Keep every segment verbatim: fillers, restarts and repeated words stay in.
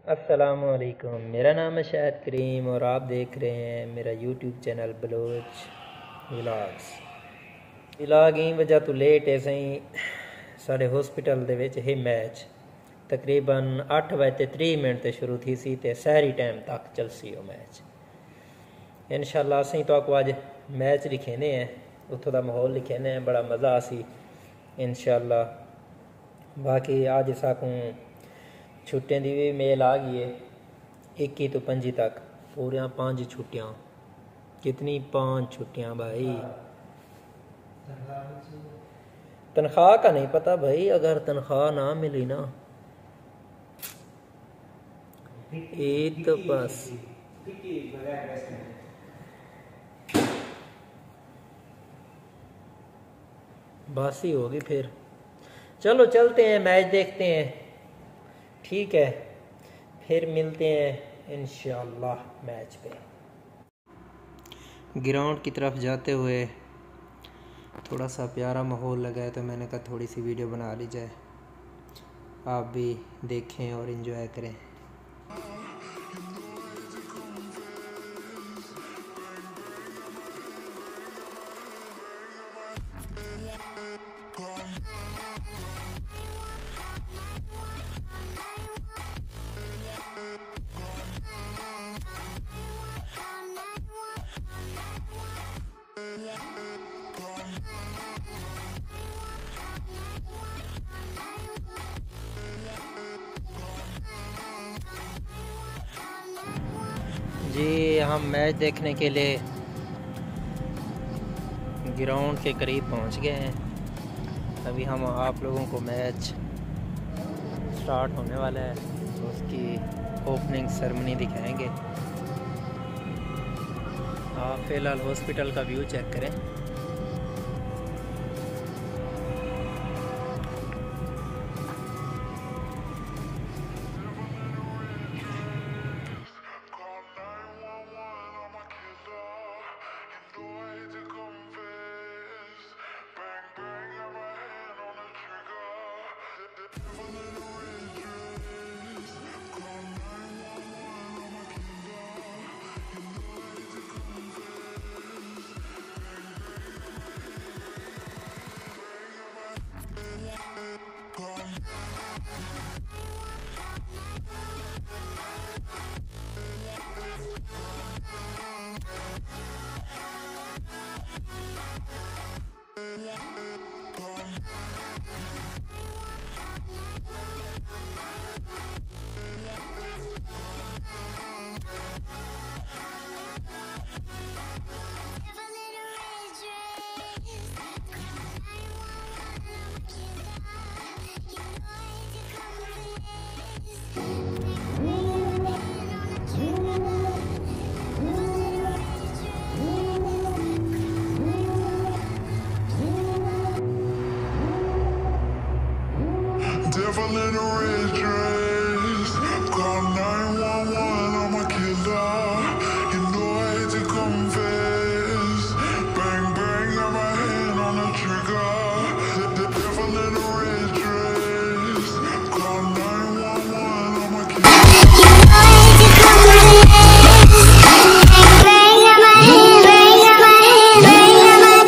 अस्सलामुअलैकुम, मेरा नाम है शाहिद करीम और आप देख रहे हैं मेरा YouTube channel Baloch vlogs. Vlog ही वजह तो लेट है सही साढ़े हॉस्पिटल दे विच है मैच तकरीबन अठ बजे तीस मिनट ते शुरू थी सी ते सहरी टाइम तक चलसी वो मैच। इंशाल्लाह असीं तो आपको अज मैच लिखेने हैं, उत्थों का माहौल लिखेने हैं, बड़ा मज़ा आसी इंशाल्लाह। बाकी अज साकू छुट्टियां की भी मेल आ गई है, इक्की तो पंजी तक पूरिया पाँच छुट्टियां। कितनी पाँच छुट्टियां भाई। तनख्वाह का नहीं पता भाई, अगर तनख्वाह ना मिली ना ये तो बस बस ही होगी। फिर चलो चलते हैं, मैच देखते हैं, ठीक है, फिर मिलते हैं इंशाल्लाह मैच पे। ग्राउंड की तरफ जाते हुए थोड़ा सा प्यारा माहौल लगा है तो मैंने कहा थोड़ी सी वीडियो बना ली जाए, आप भी देखें और एंजॉय करें। जी हम मैच देखने के लिए ग्राउंड के करीब पहुंच गए हैं। अभी हम आप लोगों को मैच स्टार्ट होने वाला है तो उसकी ओपनिंग सेरेमनी दिखाएंगे। आप फ़िलहाल हॉस्पिटल का व्यू चेक करें। Devil in a red dress, call nine one one, I'm a killer. You know I hate to confess. Bang bang, got my hand on the trigger. The devil in a red dress, call nine one one, I'm a killer. You know I hate to confess. Bang bang, got my hand, bang got my hand, bang got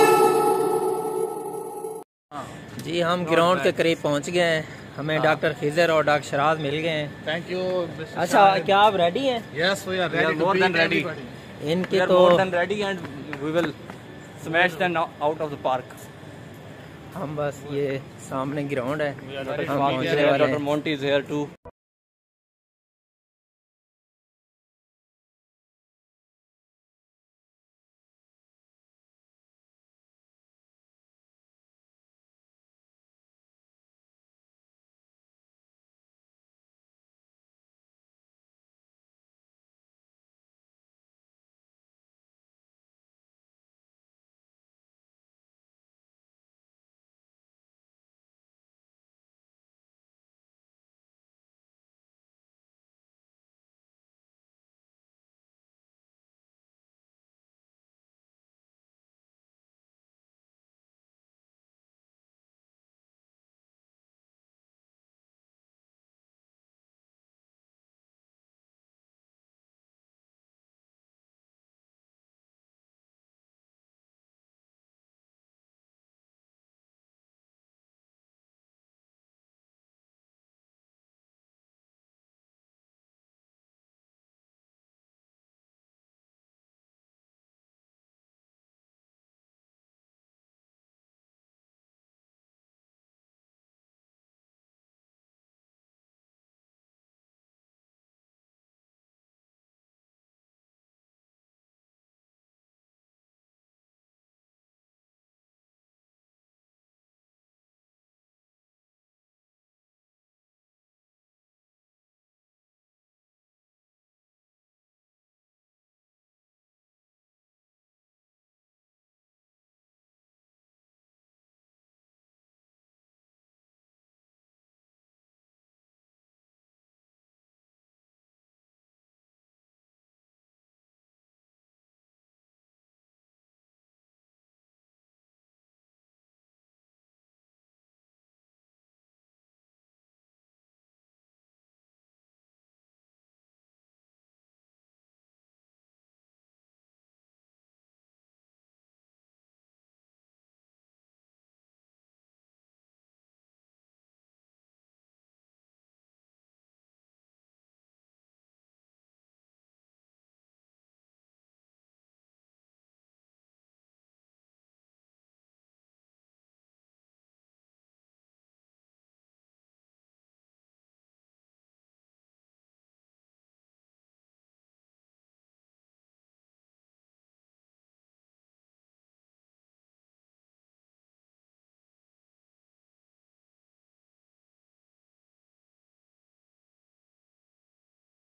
my. जी हम ground के करीब पहुंच गए हैं। हमें doctor Khizr और doctor शराद मिल गए हैं। Thank you. अच्छा क्या आप रेडी हैं? Yes we are ready, more than ready. इनके तो more than ready and we will smash them out of the park. हम बस ये सामने ग्राउंड है, हम पहुंचने वाले डॉक्टर हैं। Monty is here to.